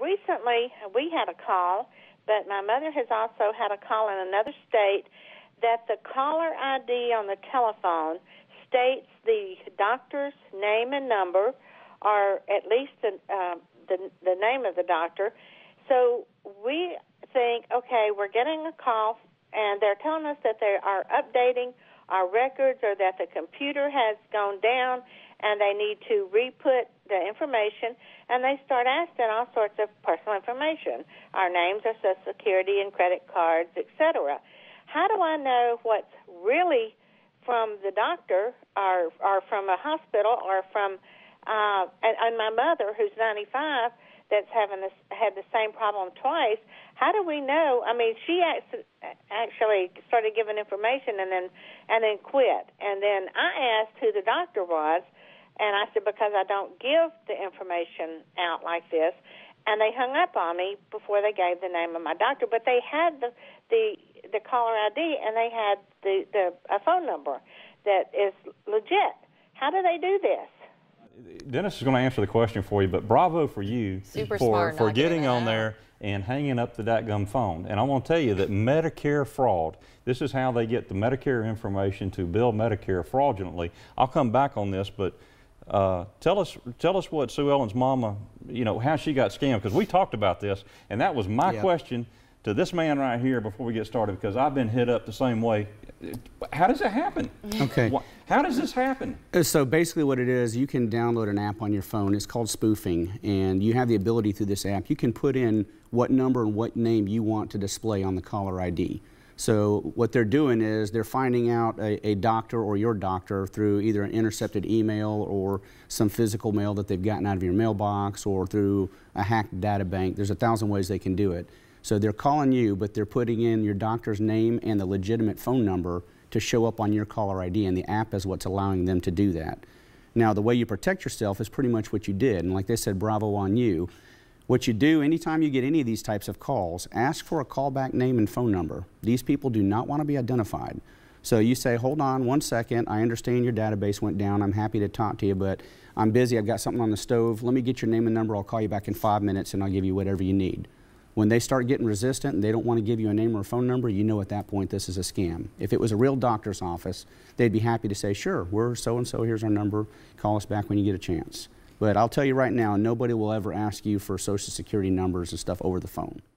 recently we had a call, but my mother has also had a call in another state that the caller ID on the telephone states the doctor's name and number, or at least the name of the doctor. So we think, okay, we're getting a call, and they're telling us that they are updating our records or that the computer has gone down and they need to re-put the information, and they start asking all sorts of personal information, our names, our Social Security and credit cards, etc. How do I know what's really from the doctor or from a hospital or from and my mother, who's 95, that's had the same problem twice? How do we know? I mean, she actually started giving information and then quit. And then I asked who the doctor was, and I said, because I don't give the information out like this. And they hung up on me before they gave the name of my doctor. But they had the caller ID, and they had a phone number that is legit. How do they do this? Dennis is going to answer the question for you, but bravo for you for getting on there and hanging up the dadgum phone. And I want to tell you that Medicare fraud, this is how they get the Medicare information to bill Medicare fraudulently. I'll come back on this, but tell us what Sue Ellen's mama, how she got scammed, because we talked about this, and that was my question to this man right here before we get started, because I've been hit up the same way. How does it happen? Okay. How does this happen? So basically what it is, you can download an app on your phone. It's called spoofing, and you have the ability through this app. You can put in what number and what name you want to display on the caller ID. So what they're doing is they're finding out a doctor or your doctor through either an intercepted email or some physical mail that they've gotten out of your mailbox or through a hacked data bank. There's 1,000 ways they can do it. So they're calling you, but they're putting in your doctor's name and the legitimate phone number to show up on your caller ID, and the app is what's allowing them to do that. Now, the way you protect yourself is pretty much what you did, and like they said, bravo on you. What you do, anytime you get any of these types of calls, ask for a callback name and phone number. These people do not want to be identified. So you say, hold on 1 second, I understand your database went down, I'm happy to talk to you, but I'm busy, I've got something on the stove, let me get your name and number, I'll call you back in 5 minutes and I'll give you whatever you need. When they start getting resistant and they don't want to give you a name or a phone number, you know at that point this is a scam. If it was a real doctor's office, they'd be happy to say, sure, we're so-and-so, here's our number, call us back when you get a chance. But I'll tell you right now, nobody will ever ask you for Social Security numbers and stuff over the phone.